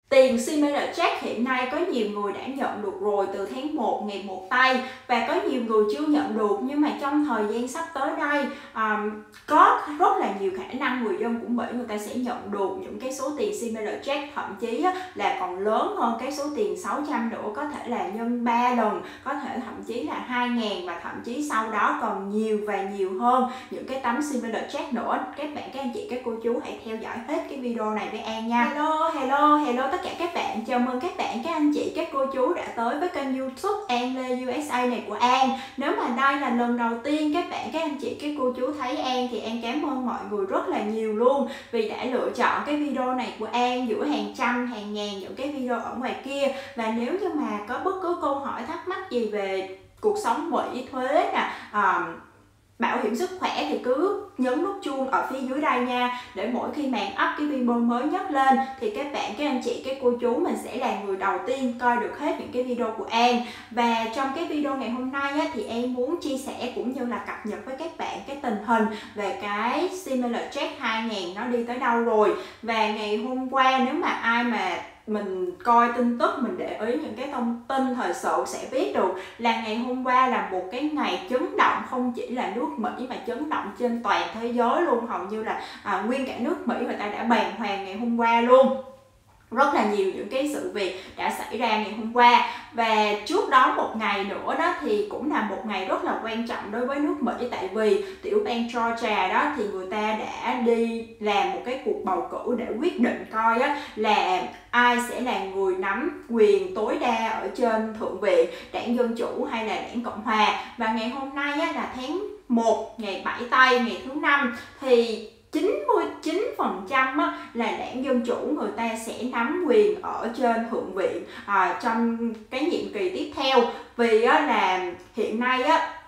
Tiền Similar Check hiện nay có nhiều người đã nhận được rồi từ tháng 1 ngày một tay, và có nhiều người chưa nhận được, nhưng mà trong thời gian sắp tới đây có rất là nhiều khả năng người dân của Mỹ người ta sẽ nhận được những cái số tiền Similar Check, thậm chí là còn lớn hơn cái số tiền 600 nữa, có thể là nhân 3 lần, có thể thậm chí là 2.000, và thậm chí sau đó còn nhiều và nhiều hơn những cái tấm Similar Check nữa. Các bạn, các anh chị, các cô chú hãy theo dõi hết cái video này với An nha. Hello tất cả các bạn, chào mừng các bạn, các anh chị, các cô chú đã tới với kênh YouTube An Lê USA này của An. Nếu mà đây là lần đầu tiên các bạn, các anh chị, các cô chú thấy An thì An cảm ơn mọi người rất là nhiều luôn, vì đã lựa chọn cái video này của An giữa hàng trăm, hàng ngàn những cái video ở ngoài kia. Và nếu như mà có bất cứ câu hỏi thắc mắc gì về cuộc sống Mỹ, thuế nè, bảo hiểm sức khỏe thì cứ nhấn nút chuông ở phía dưới đây nha, để mỗi khi màn up cái video mới nhất lên thì các bạn, các anh chị, các cô chú mình sẽ là người đầu tiên coi được hết những cái video của An. Và trong cái video ngày hôm nay thì An muốn chia sẻ cũng như là cập nhật với các bạn cái tình hình về cái Similar Check 2.000 nó đi tới đâu rồi. Và ngày hôm qua, nếu mà ai mà mình coi tin tức, mình để ý những cái thông tin thời sự sẽ biết được là ngày hôm qua là một cái ngày chấn động, không chỉ là nước Mỹ mà chấn động trên toàn thế giới luôn. Hầu như là nguyên cả nước Mỹ người ta đã bàng hoàng ngày hôm qua luôn. Rất là nhiều những cái sự việc đã xảy ra ngày hôm qua. Và trước đó một ngày nữa đó thì cũng là một ngày rất là quan trọng đối với nước Mỹ, tại vì tiểu bang Georgia đó thì người ta đã đi làm một cái cuộc bầu cử để quyết định coi là ai sẽ là người nắm quyền tối đa ở trên Thượng viện, đảng Dân Chủ hay là đảng Cộng Hòa. Và ngày hôm nay là tháng 1, ngày 7 tây, ngày thứ năm, thì 99% là đảng Dân Chủ người ta sẽ nắm quyền ở trên Thượng viện trong cái nhiệm kỳ tiếp theo. Vì là hiện nay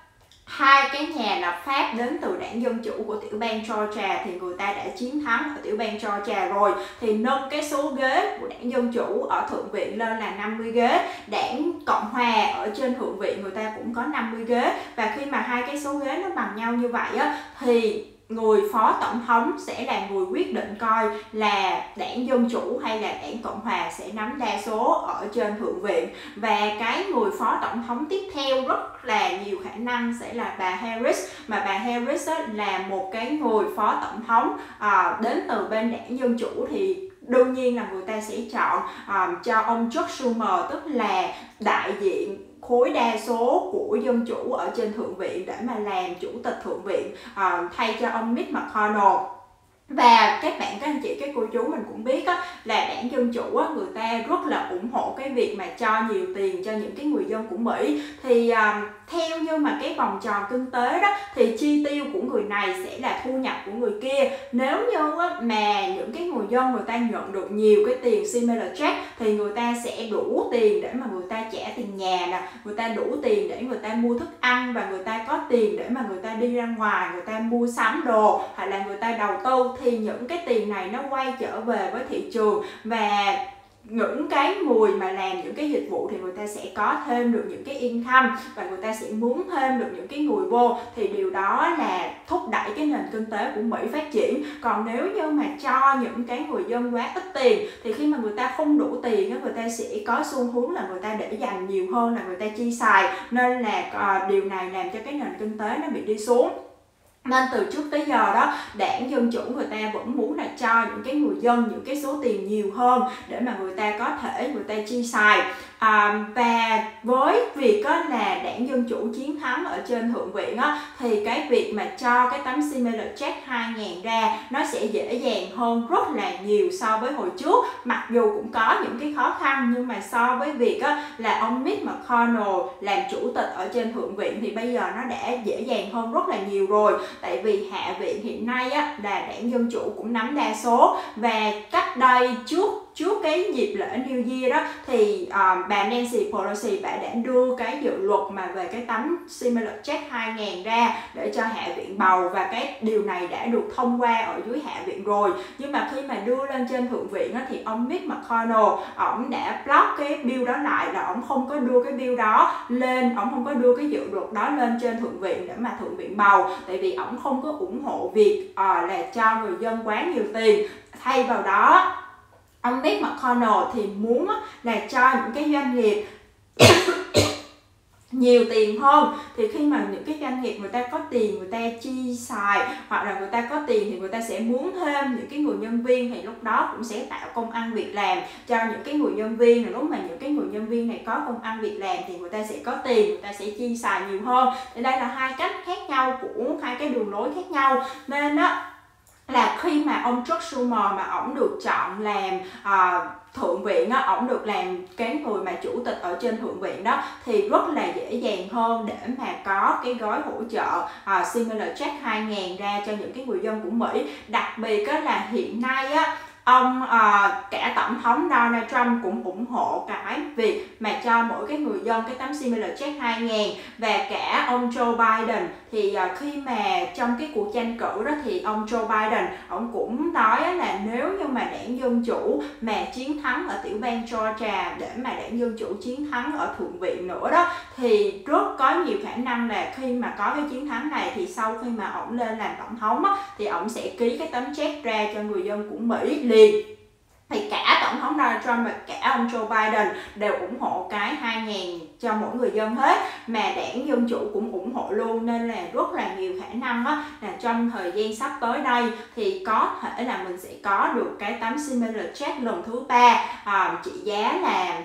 hai cái nhà lập pháp đến từ đảng Dân Chủ của tiểu bang Georgia thì người ta đã chiến thắng ở tiểu bang Georgia rồi, thì nâng cái số ghế của đảng Dân Chủ ở Thượng viện lên là 50 ghế. Đảng Cộng Hòa ở trên Thượng viện người ta cũng có 50 ghế. Và khi mà hai cái số ghế nó bằng nhau như vậy thì người phó tổng thống sẽ là người quyết định coi là đảng Dân Chủ hay là đảng Cộng Hòa sẽ nắm đa số ở trên Thượng viện. Và cái người phó tổng thống tiếp theo rất là nhiều khả năng sẽ là bà Harris, mà bà Harris là một cái người phó tổng thống đến từ bên đảng Dân Chủ, thì đương nhiên là người ta sẽ chọn cho ông Chuck Schumer, tức là đại diện khối đa số của Dân Chủ ở trên Thượng viện, để mà làm chủ tịch Thượng viện thay cho ông Mitch McConnell. Và các bạn, các anh chị, các cô chú mình cũng biết là đảng Dân Chủ người ta rất là ủng hộ cái việc mà cho nhiều tiền cho những cái người dân của Mỹ. Thì theo như mà cái vòng tròn kinh tế đó thì chi tiêu của người này sẽ là thu nhập của người kia. Nếu như mà những cái người dân người ta nhận được nhiều cái tiền Similar Check thì người ta sẽ đủ tiền để mà người ta trả tiền nhà nè, người ta đủ tiền để người ta mua thức ăn, và người ta có tiền để mà người ta đi ra ngoài, người ta mua sắm đồ, hoặc là người ta đầu tư, thì những cái tiền này nó quay trở về với thị trường. Và những cái người mà làm những cái dịch vụ thì người ta sẽ có thêm được những cái income, và người ta sẽ muốn thêm được những cái người vô, thì điều đó là thúc đẩy cái nền kinh tế của Mỹ phát triển. Còn nếu như mà cho những cái người dân quá ít tiền thì khi mà người ta không đủ tiền, người ta sẽ có xu hướng là người ta để dành nhiều hơn là người ta chi xài, nên là điều này làm cho cái nền kinh tế nó bị đi xuống. Nên từ trước tới giờ đó, đảng Dân Chủ người ta vẫn muốn là cho những cái người dân những cái số tiền nhiều hơn để mà người ta có thể người ta chi xài. Và với việc là đảng Dân Chủ chiến thắng ở trên Thượng viện thì cái việc mà cho cái tấm Similar Check 2.000 ra nó sẽ dễ dàng hơn rất là nhiều so với hồi trước. Mặc dù cũng có những cái khó khăn, nhưng mà so với việc là ông Mitch McConnell làm chủ tịch ở trên Thượng viện thì bây giờ nó đã dễ dàng hơn rất là nhiều rồi. Tại vì Hạ viện hiện nay là đảng Dân Chủ cũng nắm đa số. Và cách đây trước cái dịp lễ New Year đó thì bà Nancy Pelosi bà đã đưa cái dự luật mà về cái tấm Similar Check 2.000 ra để cho Hạ viện bầu, và cái điều này đã được thông qua ở dưới Hạ viện rồi. Nhưng mà khi mà đưa lên trên Thượng viện thì ông Mitch McConnell ổng đã block cái bill đó lại, là ổng không có đưa cái bill đó lên, ổng không có đưa cái dự luật đó lên trên Thượng viện để mà Thượng viện bầu, tại vì ổng không có ủng hộ việc là cho người dân quá nhiều tiền. Thay vào đó ông Mitch McConnell thì muốn là cho những cái doanh nghiệp nhiều tiền hơn. Thì khi mà những cái doanh nghiệp người ta có tiền, người ta chi xài, hoặc là người ta có tiền thì người ta sẽ muốn thêm những cái người nhân viên, thì lúc đó cũng sẽ tạo công ăn việc làm cho những cái người nhân viên. Rồi lúc mà những cái người nhân viên này có công ăn việc làm thì người ta sẽ có tiền, người ta sẽ chi xài nhiều hơn. Thì đây là hai cách khác nhau của hai cái đường lối khác nhau. Nên đó là khi mà ông Chuck Schumer mà ổng được chọn làm thượng viện á, ổng được làm cái người mà chủ tịch ở trên thượng viện đó, thì rất là dễ dàng hơn để mà có cái gói hỗ trợ stimulus check 2.000 ra cho những cái người dân của Mỹ. Đặc biệt á là hiện nay á, ông cả tổng thống Donald Trump cũng ủng hộ cái việc mà cho mỗi cái người dân cái tấm stimulus check 2.000, và cả ông Joe Biden thì khi mà trong cái cuộc tranh cử đó thì ông Joe Biden ông cũng nói là nếu như mà đảng Dân Chủ mà chiến thắng ở tiểu bang Georgia, để mà đảng Dân Chủ chiến thắng ở thượng viện nữa đó, thì rất có nhiều khả năng là khi mà có cái chiến thắng này thì sau khi mà ổng lên làm tổng thống á, thì ổng sẽ ký cái tấm check ra cho người dân của Mỹ liền. Thì cả tổng thống Donald Trump và cả ông Joe Biden đều ủng hộ cái 2.000 cho mỗi người dân hết, mà đảng Dân Chủ cũng ủng hộ luôn. Nên là rất là nhiều khả năng đó, là trong thời gian sắp tới đây thì có thể là mình sẽ có được cái tấm stimulus check lần thứ 3 trị giá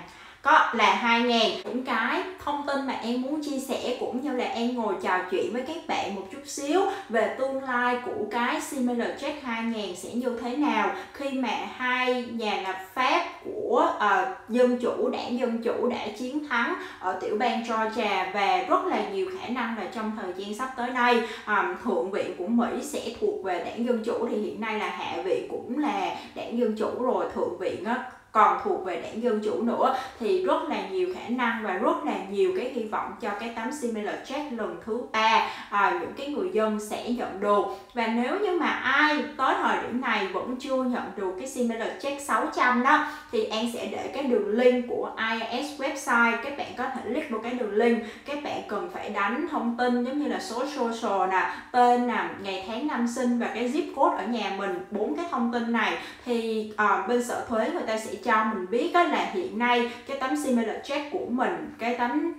là 2.000. Những cái thông tin mà em muốn chia sẻ cũng như là em ngồi trò chuyện với các bạn một chút xíu về tương lai của cái stimulus check 2.000 sẽ như thế nào khi mà hai nhà lập pháp của Dân Chủ, đảng Dân Chủ đã chiến thắng ở tiểu bang Georgia, và rất là nhiều khả năng là trong thời gian sắp tới đây thượng viện của Mỹ sẽ thuộc về đảng Dân Chủ. Thì hiện nay là hạ viện cũng là đảng Dân Chủ rồi, thượng viện á còn thuộc về đảng Dân Chủ nữa, thì rất là nhiều khả năng và rất là nhiều cái hy vọng cho cái tấm stimulus check lần thứ 3 những cái người dân sẽ nhận được. Và nếu như mà ai tới thời điểm này vẫn chưa nhận được cái stimulus check 600 đó, thì An sẽ để cái đường link của IRS website, các bạn có thể click vào cái đường link. Các bạn cần phải đánh thông tin giống như là số social nè, tên nè, ngày tháng năm sinh và cái zip code ở nhà mình. 4 cái thông tin này thì bên sở thuế người ta sẽ cho mình biết là hiện nay cái tấm stimulus check của mình, cái tấm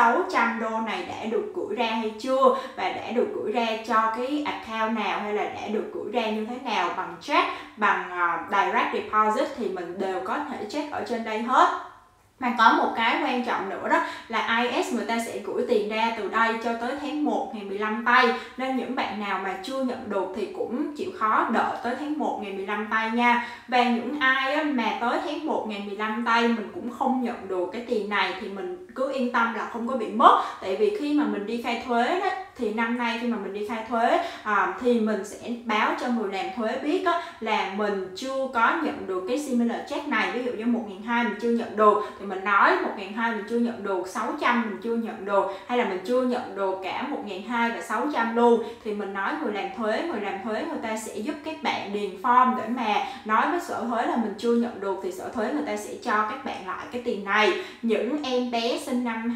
600 đô này đã được gửi ra hay chưa, và đã được gửi ra cho cái account nào, hay là đã được gửi ra như thế nào, bằng check, bằng direct deposit, thì mình đều có thể check ở trên đây hết. Mà có một cái quan trọng nữa đó là IRS người ta sẽ gửi tiền ra từ đây cho tới tháng 1 ngày 15 tây. Nên những bạn nào mà chưa nhận được thì cũng chịu khó đợi tới tháng 1 ngày 15 tây nha. Và những ai mà tới tháng 1 ngày 15 tây mình cũng không nhận được cái tiền này thì mình cứ yên tâm là không có bị mất. Tại vì khi mà mình đi khai thuế đó, thì năm nay khi mà mình đi khai thuế thì mình sẽ báo cho người làm thuế biết là mình chưa có nhận được cái stimulus check này. Ví dụ như 1.200 mình chưa nhận được thì mình nói 1.200 mình chưa nhận được, 600 mình chưa nhận được, hay là mình chưa nhận được cả 1.200 và 600 luôn, thì mình nói người làm thuế người ta sẽ giúp các bạn điền form để mà nói với sở thuế là mình chưa nhận được, thì sở thuế người ta sẽ cho các bạn lại cái tiền này. Những em bé sinh năm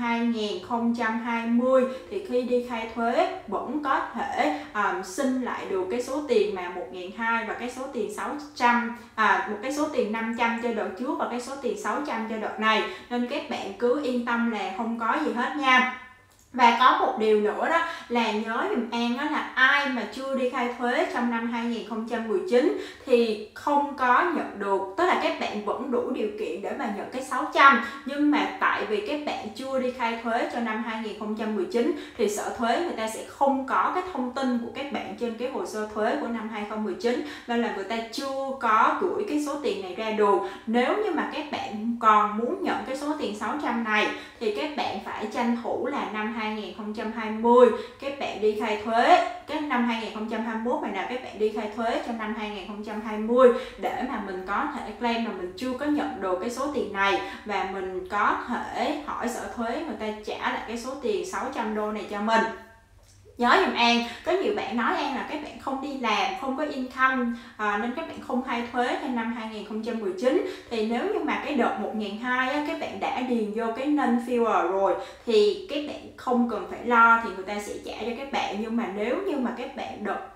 2020 thì khi đi khai thuế vẫn có thể xin lại được cái số tiền mà 1.200 và cái số tiền 600, một cái số tiền 500 cho đợt trước và cái số tiền 600 cho đợt này. Nên các bạn cứ yên tâm là không có gì hết nha. Và có một điều nữa đó là nhớ dùm An đó là ai mà chưa đi khai thuế trong năm 2019 thì không có nhận được, tức là các bạn vẫn đủ điều kiện để mà nhận cái 600, nhưng mà tại vì các bạn chưa đi khai thuế cho năm 2019 thì sở thuế người ta sẽ không có cái thông tin của các bạn trên cái hồ sơ thuế của năm 2019, nên là người ta chưa có gửi cái số tiền này ra được. Nếu như mà các bạn còn muốn nhận cái số tiền 600 này thì các bạn phải tranh thủ là năm 2020 các bạn đi khai thuế, cái năm 2021 này nào các bạn đi khai thuế trong năm 2020 để mà mình có thể claim mà mình chưa có nhận được cái số tiền này, và mình có thể hỏi sở thuế người ta trả lại cái số tiền 600 đô này cho mình. Nhớ giùm An, có nhiều bạn nói An là các bạn không đi làm, không có income nên các bạn không khai thuế cho năm 2019. Thì nếu như mà cái đợt 1.200 các bạn đã điền vô cái non-fuel rồi thì các bạn không cần phải lo, thì người ta sẽ trả cho các bạn. Nhưng mà nếu như mà các bạn đợt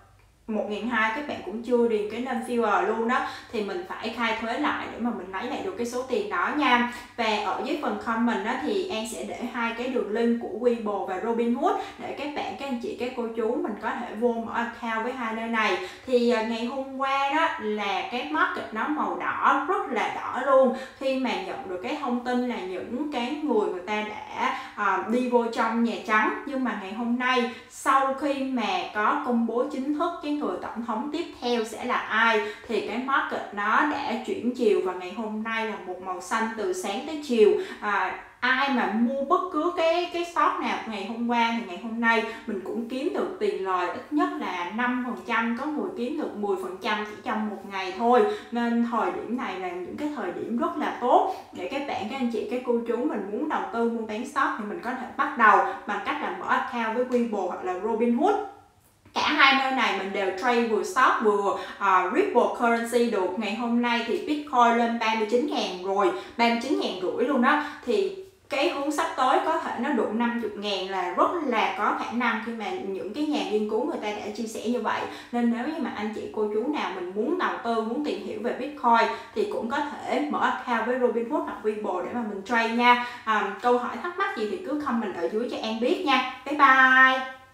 1.200 các bạn cũng chưa điền cái name viewer luôn đó, thì mình phải khai thuế lại để mà mình lấy lại được cái số tiền đó nha. Và ở dưới phần comment đó thì An sẽ để hai cái đường link của Weibo và Robinhood để các bạn, các anh chị, các cô chú mình có thể vô mở account với hai nơi này. Thì ngày hôm qua đó là cái market nó màu đỏ, rất là đỏ luôn, khi mà nhận được cái thông tin là những cái người ta đã đi vô trong Nhà Trắng. Nhưng mà ngày hôm nay sau khi mà có công bố chính thức cái người tổng thống tiếp theo sẽ là ai thì cái market nó đã chuyển chiều, và ngày hôm nay là một màu xanh từ sáng tới chiều. Ai mà mua bất cứ cái stock nào ngày hôm qua thì ngày hôm nay mình cũng kiếm được tiền lời ít nhất là 5%, có người kiếm được 10% chỉ trong một ngày thôi. Nên thời điểm này là những cái thời điểm rất là tốt để các bạn, các anh chị, các cô chú mình muốn đầu tư mua bán stock thì mình có thể bắt đầu bằng cách là mở account với Weibo hoặc là Robinhood. Cả hai nơi này mình đều trade vừa stock vừa Ripple currency được. Ngày hôm nay thì Bitcoin lên 39.000 rồi, 39.500 luôn đó. Thì cái hướng sắp tới có thể nó đụng 50.000 là rất là có khả năng, khi mà những cái nhà nghiên cứu người ta đã chia sẻ như vậy. Nên nếu như mà anh chị cô chú nào mình muốn đầu tư, muốn tìm hiểu về Bitcoin thì cũng có thể mở account với Robinhood hoặc Weibo để mà mình trade nha. Câu hỏi thắc mắc gì thì cứ comment ở dưới cho An biết nha. Bye bye.